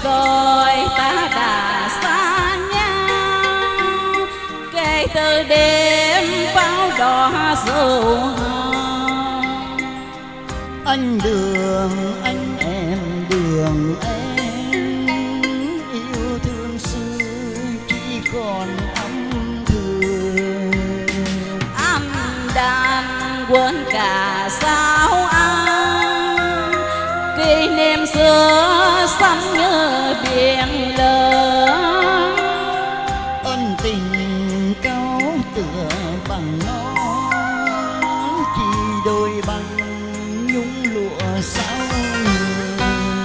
rồi ta đã xa nhau, kể từ đêm pháo đỏ dấu hồng. Anh đường anh em đường em, yêu thương xưa chỉ còn âm thường. Âm đàn quên cả sao anh, kỷ niệm xưa xanh như biển lớn. Ân tình cao tựa bằng non, chỉ đôi bằng nhung lụa sao người.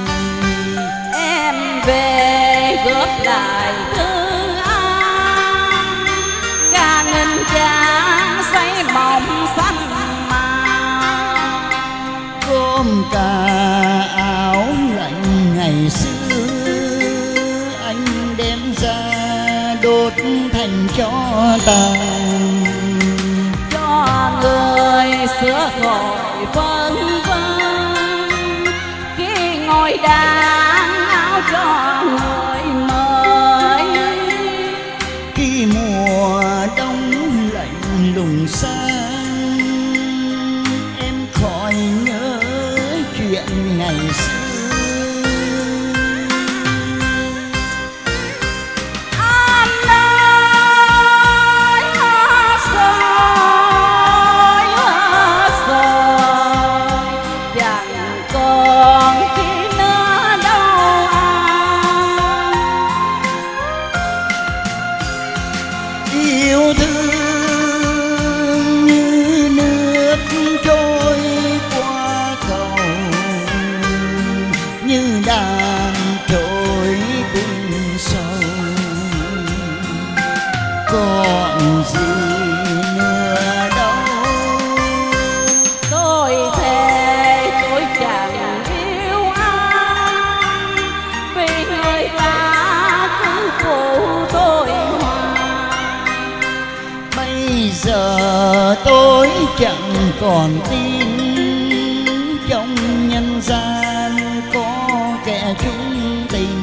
Em về góp lại thương anh, cả nghìn trang say mộng xanh màu. Gom cả áo lạnh ngày xưa, anh đem ra đốt thành tro tàn. Cho người xưa khỏi phân vân, khi ngồi đàn áo cho người mới. Khi mùa đông lạnh lùng sang, em khỏi nhớ chuyện ngày xưa. Yêu thương như nước trôi qua cầu, như đàn trôi tình sầu. Còn gì nữa đâu, tôi thề tôi chẳng yêu anh, vì người ta cứ phụ tôi hoài. bây giờ tôi chẳng còn tin trong nhân gian có kẻ chung tình.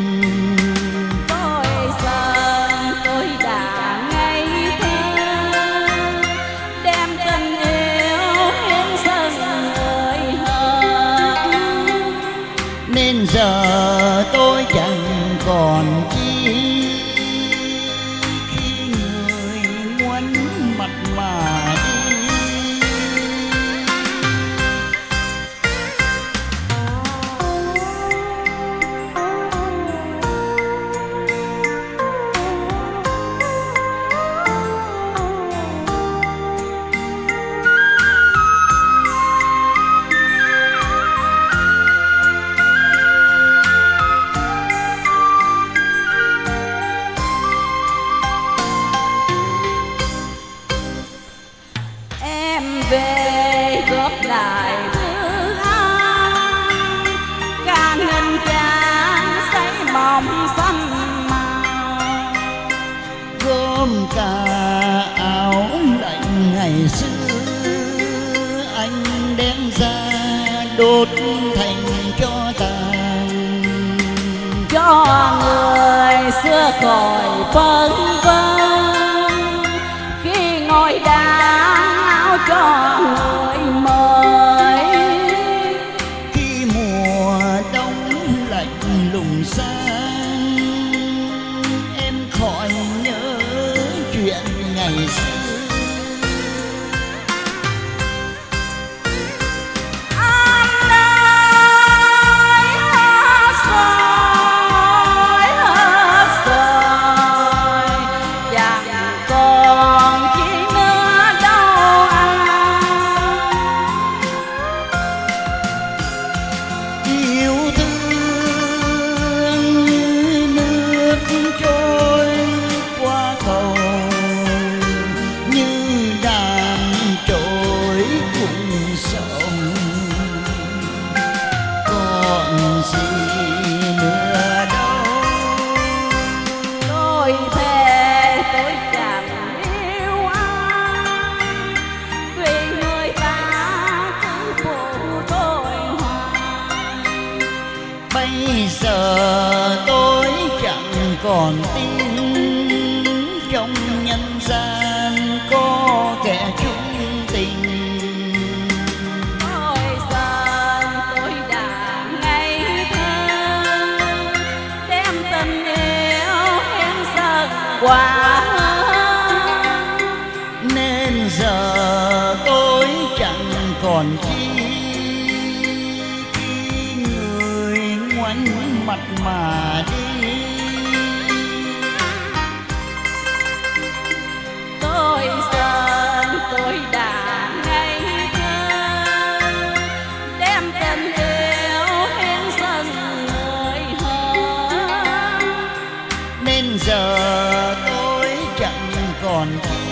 Tôi sợ tôi đã ngây thơ, đem tình yêu hiến dâng người hơn. Nên giờ tôi chẳng còn chi, khi người muốn mặt mà đi. Về góp lại thương anh, cả nghìn trang say mộng xanh màu. Gom cả áo lạnh ngày xưa, anh đem ra đốt thành tro tàn. Cho người xưa khỏi phân vân, khi ngồi đàn áo cho người mới. Khi mùa đông lạnh lùng sang, em khỏi nhớ chuyện ngày xưa. giờ tôi chẳng còn tin trong nhân gian có kẻ chung tình. Ôi giờ tôi đã ngây thơ đem tình yêu hẹn giấc qua, nên giờ tôi chẳng còn chi khi người ngoảnh mặt mà đi. tôi giờ tôi đã ngây thơ đem tình yêu hẹn giấc người hờ, Nên giờ tôi chẳng còn chi